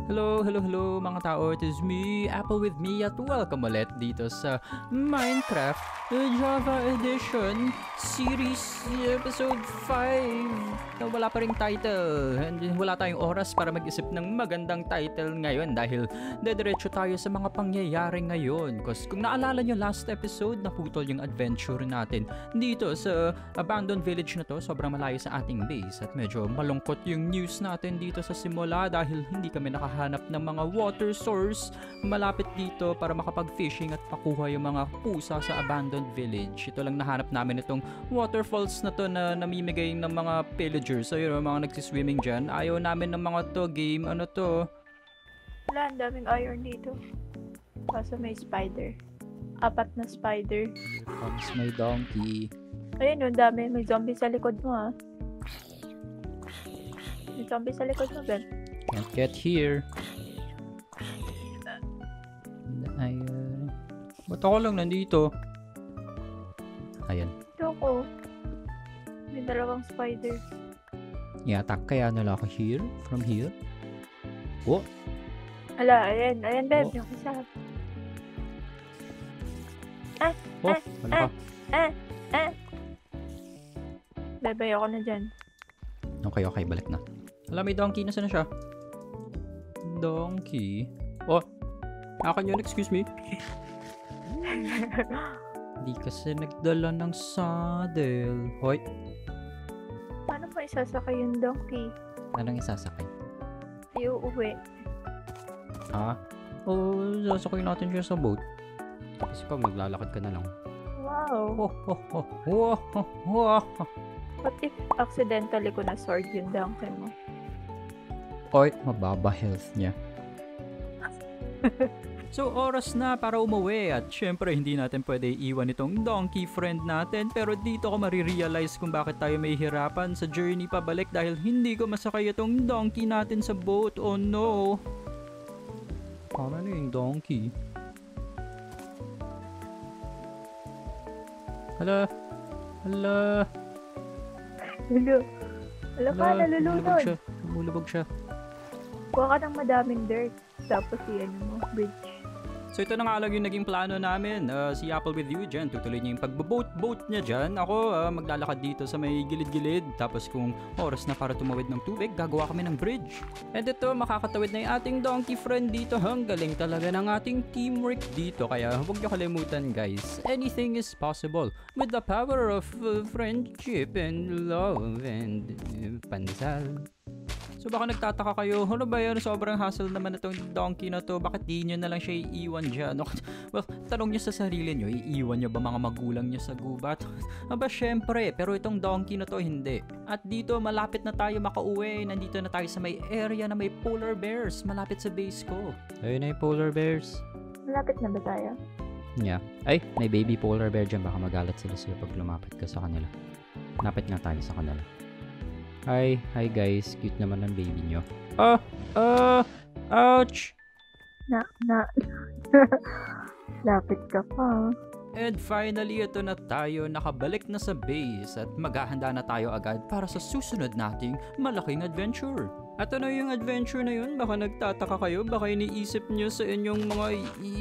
Hello mga tao, it is me, Apple with me at welcome ulit dito sa Minecraft Java Edition Series Episode 5 na wala pa ring title and wala tayong oras para mag-isip ng magandang title ngayon dahil dediretso tayo sa mga pangyayari ngayon kasi kung naalala nyo last episode naputol yung adventure natin dito sa abandoned village na to, sobrang malayo sa ating base at medyo malungkot yung news natin dito sa simula dahil hindi kami nakahanap ng mga water source malapit dito para makapag-fishing at pakuha yung mga pusa sa abandoned village. Ito lang nahanap namin itong waterfalls na to na namimigay ng mga pillagers. So yun, mga nagsiswimming dyan. Ayaw namin ng mga to game. Ano to? Wala, ang daming iron dito. Kaso may spider. 4 na spider. Here comes my donkey. Ayun, ang dami. May zombie sa likod mo, ha. May zombie sa likod mo, Ben. Can't get here. Ba't ako lang nandito? Ayan. Ito ko. May 2 spiders. I-attack kaya nila ako here? From here? Oh! Ala, ayan. Ayan, Ben. Oh. Yung isa. Oh! Ano ka? Bye-bye ako na dyan. Okay. Balik na. Alam, may donkey. Nasaan na siya? Donkey? Oh! Akin yun, excuse me. Hindi kasi nagdala ng saddle. Hoy! Paano pa isasakay yung donkey? Anong isasakay? Ay, uuwi. Ha? Oh, sasakay natin siya sa boat. Kasi ikaw, maglalakad ka na lang. Wow. Oh. What if accidentally ko na sword yung donkey mo? Hoy, mababa health niya. So, oras na para umuwi at syempre hindi natin pwede iwan itong donkey friend natin pero dito ko marirealize kung bakit tayo may hirapan sa journey pabalik dahil hindi ko masakay itong donkey natin sa boat. Oh no! Paano na yung donkey? Hala? Hello, ka, nalulunod. Lumulubog siya. Kuha ka ng madaming dirt. Tapos yan mo, bridge. So ito na nga lang yung naging plano namin. Si Apple with you dyan, tutuloy niya yung pag-boat niya dyan. Ako maglalakad dito sa may gilid-gilid. Tapos kung oras na para tumawid ng tubig, gagawa kami ng bridge. And ito, makakatawid na yung ating donkey friend dito. Ang galing talaga ng ating teamwork dito. Kaya huwag niyo kalimutan guys, anything is possible with the power of friendship and love and pansal. So baka nagtataka kayo, ano ba yan? Sobrang hassle naman itong donkey na to. Bakit di nyo na lang siya iiwan dyan? Well, tanong nyo sa sarili nyo, iiwan nyo ba mga magulang nyo sa gubat? Aba syempre, pero itong donkey na to hindi. At dito malapit na tayo makauwi. Nandito na tayo sa may area na may polar bears. Malapit sa base ko. Ayun na yung polar bears. Malapit na ba tayo? Yeah. Ay, may baby polar bear dyan. Baka magalit sila sa'yo pag lumapit ka sa kanila. Lapit na tayo sa kanila. Hi guys, cute naman ng baby nyo. Ouch! Lapit ka pa. And finally, ito na tayo, nakabalik na sa base at maghahanda na tayo agad para sa susunod nating malaking adventure. At ano yung adventure na yun? Baka nagtataka kayo, baka iniisip nyo sa inyong mga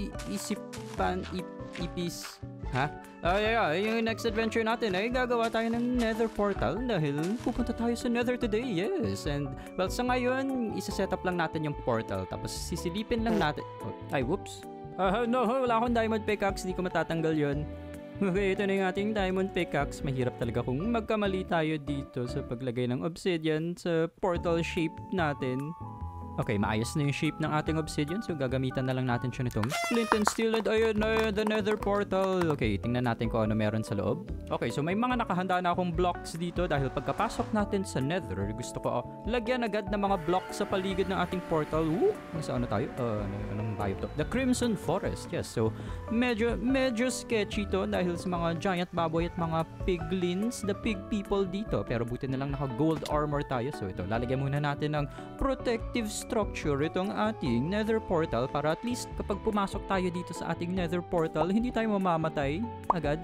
ipis. Ha? Yung next adventure natin ay gagawa tayo ng nether portal dahil pupunta tayo sa nether today, yes. And well, sa ngayon, isa-set up lang natin yung portal tapos sisilipin lang natin. Oh, ay, whoops. No, wala akong diamond pickaxe, di ko matatanggal yon. Okay, ito na yung ating diamond pickaxe. Mahirap talaga kung magkamali tayo dito sa paglagay ng obsidian sa portal shape natin. Okay, maayos na yung shape ng ating obsidian. So, gagamitan na lang natin siya nitong flint and steel. And ayun na, the nether portal. Okay, tingnan natin kung ano meron sa loob. Okay, so may mga nakahanda na akong blocks dito dahil pagkapasok natin sa nether, gusto ko lagyan agad ng mga blocks sa paligid ng ating portal. Saan na tayo? Anong biome to? The Crimson Forest. Yes, so medyo sketchy to dahil sa mga giant baboy at mga piglins, the pig people dito. Pero buti na lang naka-gold armor tayo. So ito, lalagyan muna natin ng protective structure itong ating nether portal para at least kapag pumasok tayo dito sa ating nether portal, hindi tayo mamamatay agad.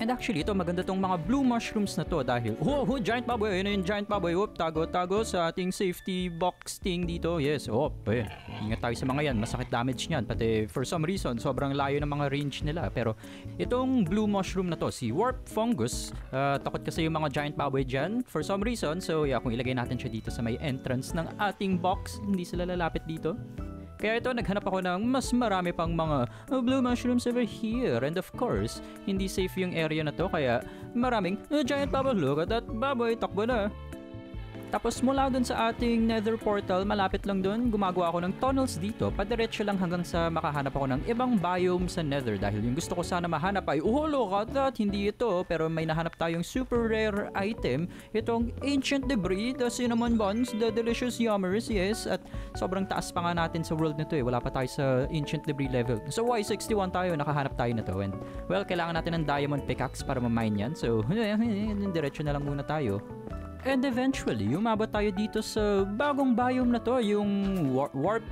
And actually, ito maganda tong mga blue mushrooms na to dahil, giant baboy, ayun na yung giant baboy, tago sa ating safety box thing dito. Yes, ingat tayo sa mga yan, masakit damage niyan, pati for some reason, sobrang layo ng mga range nila. Pero itong blue mushroom na to, si warp fungus, takot kasi yung mga giant baboy dyan, for some reason. So yeah, kung ilagay natin siya dito sa may entrance ng ating box, hindi sila lalapit dito. Kaya ito, naghanap ako ng mas marami pang mga blue mushrooms over here. And of course, hindi safe yung area na to. Kaya maraming giant baboy. Look at that baboy, takbo na. Tapos mula dun sa ating nether portal, malapit lang dun, gumagawa ako ng tunnels dito. Padiretso lang hanggang sa makahanap ako ng ibang biome sa nether. Dahil yung gusto ko sana mahanap ay, look at that, hindi ito. Pero may nahanap tayong super rare item. Itong ancient debris, the cinnamon buns, the delicious yummers, yes. At sobrang taas pa nga natin sa world nito eh. Wala pa tayo sa ancient debris level. So Y61 tayo, nakahanap tayo na to. And well, kailangan natin ng diamond pickaxe para ma-mine yan. So, diretso na lang muna tayo. And eventually, umabot tayo dito sa bagong biome na to, yung warp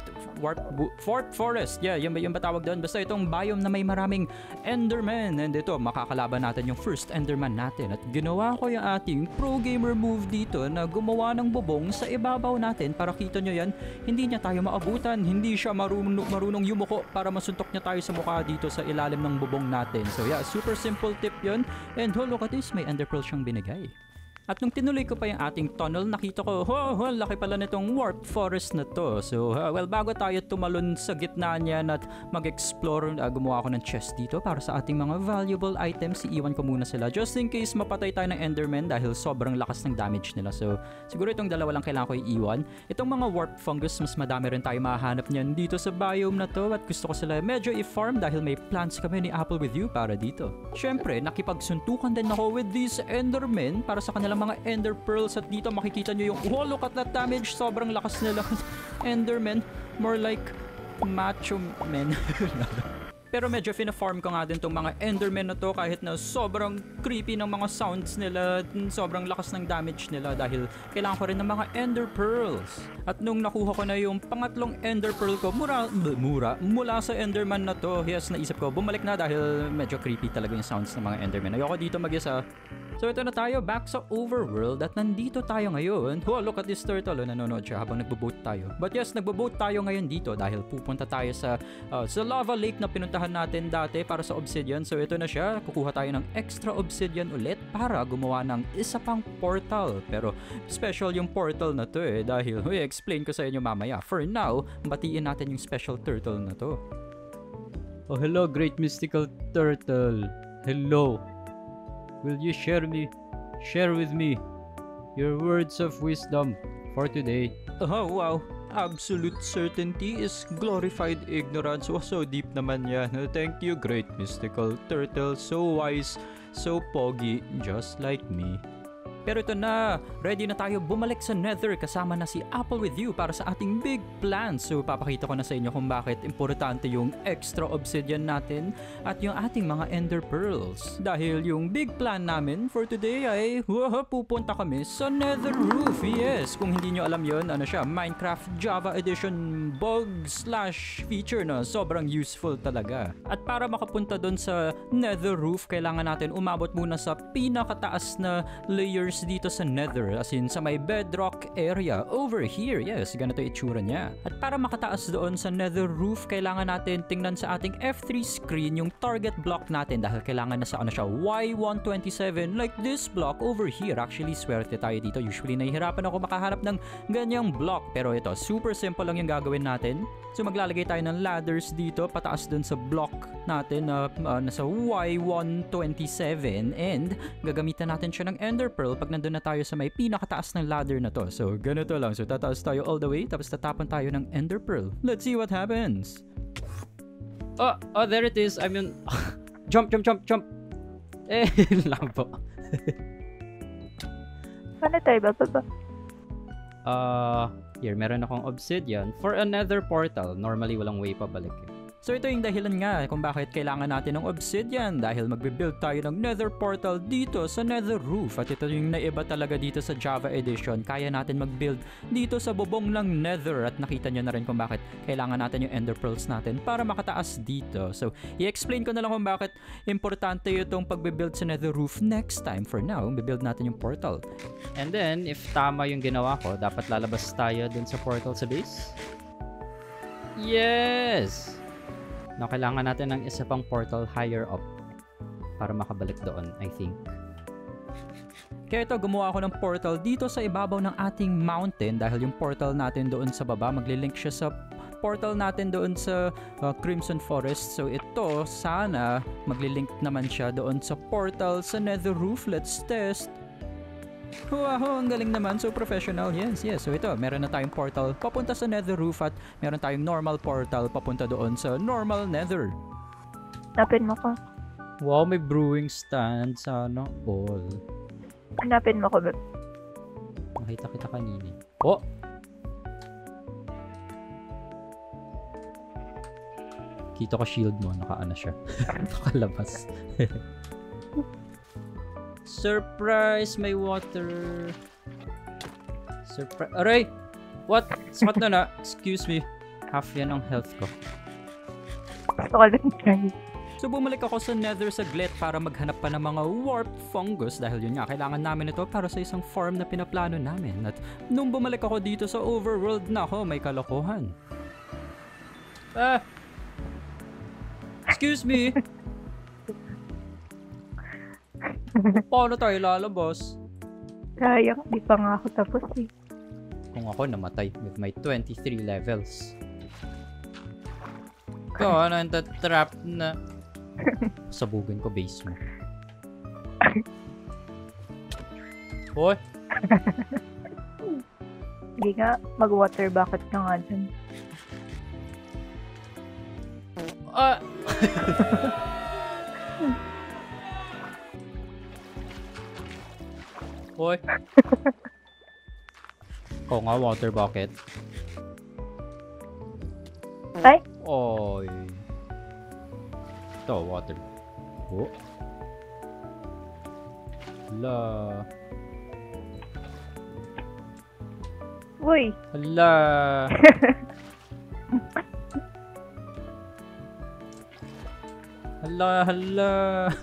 forest. Yeah, yung ba tawag doon? Basta itong biome na may maraming enderman. And ito, makakalaban natin yung first enderman natin. At ginawa ko yung ating pro gamer move dito na gumawa ng bubong sa ibabaw natin. Para kita nyo yan, hindi niya tayo maabutan. Hindi siya marunong yumuko para masuntok niya tayo sa mukha dito sa ilalim ng bubong natin. So yeah, super simple tip yun. And look at this, may ender pearl siyang binigay. At nung tinuloy ko pa yung ating tunnel, nakita ko, laki pala nitong warp forest na to. So, well, bago tayo tumalon sa gitna niyan at mag-explore, gumawa ako ng chest dito para sa ating mga valuable items. Iiwan ko muna sila just in case mapatay tayo ng enderman dahil sobrang lakas ng damage nila. So, siguro itong dalawa lang kailangan ko iiwan. Itong mga warp fungus, mas madami rin tayo mahanap niyan dito sa biome na to. At gusto ko sila medyo i-farm dahil may plans kami ni Apple with You para dito. Syempre, nakipagsuntukan din ako with these endermen para sa kanilang mga ender pearls. At dito makikita nyo yung look at that damage, sobrang lakas nila. Enderman, more like macho men. Pero medyo fina-farm ko nga din tong mga endermen na to kahit na sobrang creepy ng mga sounds nila, sobrang lakas ng damage nila dahil kailangan ko rin ng mga ender pearls. At nung nakuha ko na yung pangatlong ender pearl ko, mula sa enderman na to, yes, naisip ko, bumalik na dahil medyo creepy talaga yung sounds ng mga endermen. Ayoko dito mag-isa. So ito na tayo, back sa overworld at nandito tayo ngayon. Look at this turtle, nanonood siya habang nagbo-boat tayo. But yes, nagbo-boat tayo ngayon dito dahil pupunta tayo sa lava lake na pinuntahan natin dati para sa obsidian. So ito na siya, kukuha tayo ng extra obsidian ulit para gumawa ng isa pang portal. Pero special yung portal na to dahil explain ko sa inyo mamaya. For now, batiin natin yung special turtle na to. Oh, hello, great mystical turtle. Hello. Will you share with me your words of wisdom for today? Oh, wow. Absolute certainty is glorified ignorance. So deep naman yan. Thank you, great mystical turtle. So wise, so pogi, just like me. Pero ito na, ready na tayo bumalik sa nether kasama na si Apple with You para sa ating big plan. So papakita ko na sa inyo kung bakit importante yung extra obsidian natin at yung ating mga ender pearls. Dahil yung big plan namin for today ay pupunta kami sa nether roof. Yes, kung hindi nyo alam yon, ano siya, Minecraft Java Edition bug/feature na sobrang useful talaga. At para makapunta doon sa nether roof, kailangan natin umabot muna sa pinakataas na layers dito sa nether, as in sa may bedrock area over here. Yes, ganito itsura niya. At para makataas doon sa nether roof, kailangan natin tingnan sa ating F3 screen yung target block natin dahil kailangan na sa siya, Y127 like this block over here. Actually, swerte tayo dito. Usually, nahihirapan ako makahanap ng ganyang block. Pero ito, super simple lang yung gagawin natin. So, maglalagay tayo ng ladders dito pataas dun sa block natin na nasa Y127 and gagamitan natin siya ng ender pearl pag nandun na tayo sa may pinakataas ng ladder na to. So, ganito lang. So, tataas tayo all the way tapos tatapon tayo ng ender pearl. Let's see what happens. Oh, there it is. I mean, jump. Lang po. Paano tayo bababa? Here, meron akong obsidian for another portal. Normally, walang way pabalik. So ito yung dahilan nga kung bakit kailangan natin ng obsidian dahil magbe-build tayo ng nether portal dito sa nether roof. At ito yung naiba talaga dito sa Java Edition. Kaya natin mag-build dito sa bubong ng nether at nakita nyo na rin kung bakit kailangan natin yung ender pearls natin para makataas dito. So i-explain ko na lang kung bakit importante itong pagbe-build sa nether roof next time. For now, be-build natin yung portal. And then, if tama yung ginawa ko, dapat lalabas tayo dun sa portal sa base. Yes! Na kailangan natin ng isa pang portal higher up para makabalik doon, I think. Kaya ito, gumawa ako ng portal dito sa ibabaw ng ating mountain dahil yung portal natin doon sa baba, maglilink siya sa portal natin doon sa Crimson Forest. So ito, sana maglilink naman siya doon sa portal sa nether roof. Let's test. Wow, ang galing naman. So professional. Yes. So ito, meron na tayong portal papunta sa nether roof at meron tayong normal portal papunta doon sa normal nether. Hanapin mo ko. Wow, may brewing stand. Sana all. Hanapin mo ko, Beb. Nakita kita kanina. Oh! Kita ko shield mo. Nakaano siya. Nakalabas. Surprise! May water. Surprise. Aray! What? Sakit na. Excuse me. Half yan ang health ko. Gusto ko lang try. So bumalik ako sa nether saglit para maghanap pa ng mga warp fungus dahil yun nga, kailangan namin ito para sa isang farm na pinaplano namin. At nung bumalik ako dito sa overworld na ako, may kalokohan. Excuse me. Paano tayo lalabas? Sayang, di pa nga ako tapos eh. Kung ako namatay with my 23 levels. Ikaw, trap na. Sabugin ko base mo. Hoy! Hindi nga, mag-water bucket ka nga dyan. Hoy! Oo nga, water bucket. Ay! Oy! Ito, water. Oh! Hala! Uy! Hala! Hala!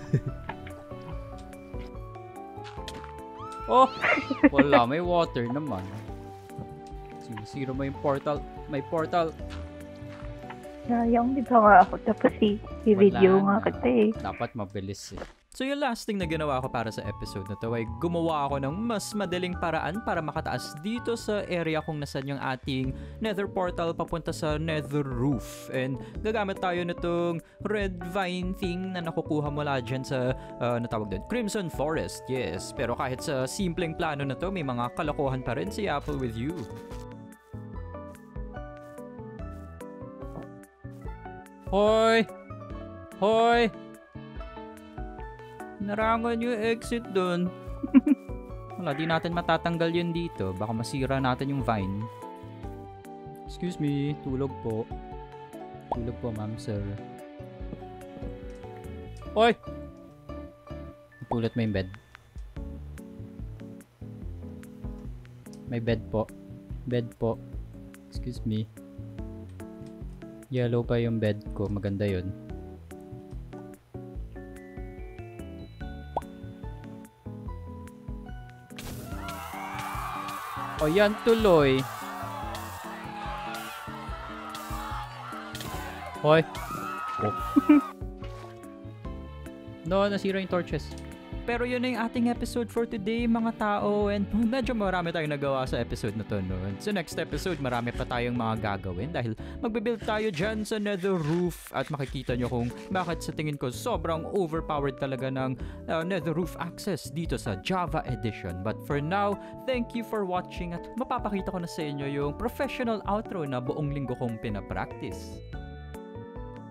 Oh! Wala, may water naman. Sinisira mo yung portal. May portal. Sayang, di pa nga ako tapos eh. I-video nga kita eh. Dapat mabilis eh. So yung last thing na ginawa ko para sa episode na to ay gumawa ako ng mas madaling paraan para makataas dito sa area kung nasan yung ating nether portal papunta sa nether roof. And gagamit tayo nitong red vine thing na nakukuha mula dyan sa natawag doon, Crimson Forest. Yes, pero kahit sa simpleng plano na to, may mga kalokohan pa rin si Apple with you. Hoy! Hoy! Narangan yung exit dun. Wala, di natin matatanggal yun dito. Baka masira natin yung vine. Excuse me, tulog po. Tulog po, ma'am, sir. Hoy! Pulot mo yung bed. May bed po. Bed po. Excuse me. Yellow pa yung bed ko. Maganda yun. O yan tuloy. Hoy. Oh. No, nasira yung torches. Pero yun na yung ating episode for today, mga tao. And medyo marami tayong nagawa sa episode na to, no? And sa next episode, marami pa tayong mga gagawin dahil magbe-build tayo dyan sa nether roof. At makikita nyo kung bakit sa tingin ko sobrang overpowered talaga ng nether roof access dito sa Java Edition. But for now, thank you for watching at mapapakita ko na sa inyo yung professional outro na buong linggo kong pinapractice.